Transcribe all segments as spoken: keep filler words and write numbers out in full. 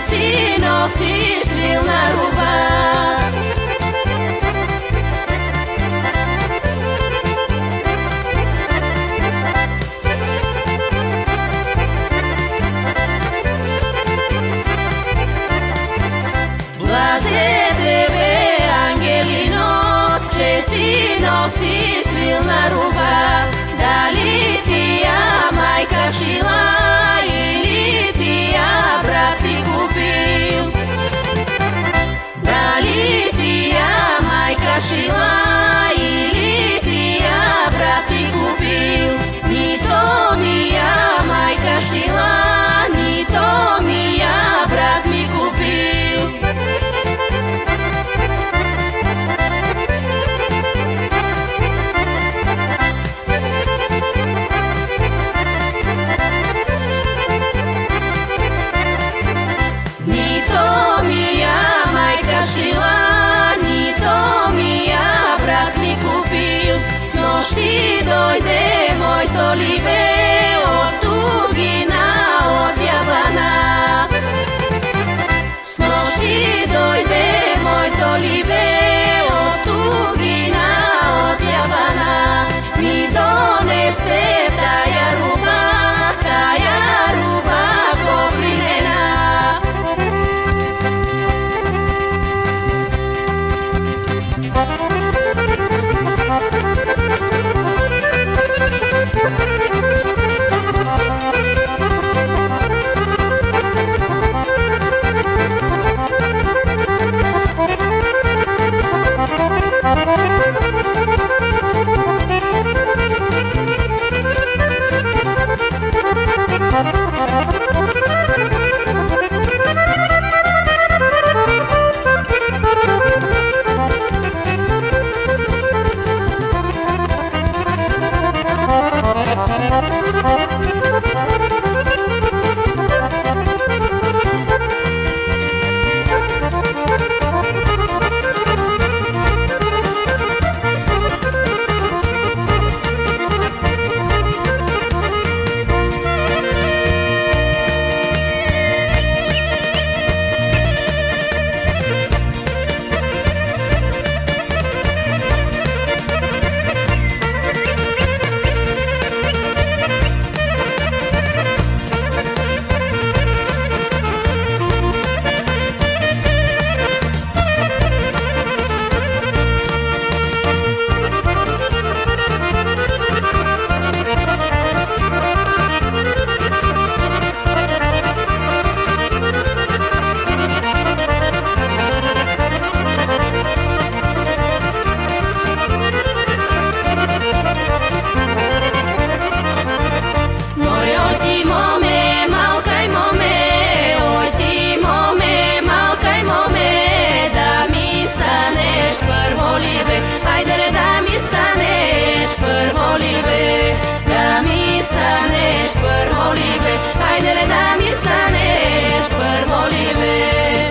si nosiš silna ruba. Blaže tebe, Angelino, če si nosiš silna ruba. Da li ti ja majka šila ili ti ja brat ti kupil? Da li ti ja majka šila ili ti ja brat ti kupil? Ni to mi ja majka šila, ni to mi ja brat mi kupil. Ni to mi ja majka šila, ni to mi ja brat mi kupil. Snoš ti dojde moj to libe od tugina, od jabana. Snoš ti dojde moj to libe od tugina, od jabana. Mi donese taja ruba, taja ruba koprinena. Hajdere da mi staneš prvo libe, da mi staneš prvo libe, hajdere da mi staneš prvo libe.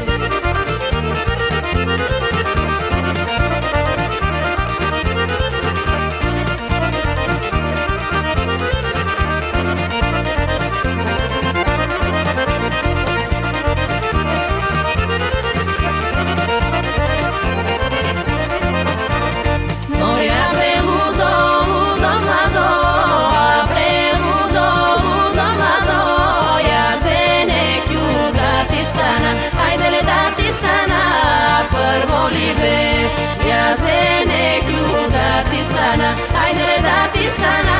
Hajdele da ti stana prvo libe, ja se ne kju da ti stana, hajdele da ti stana.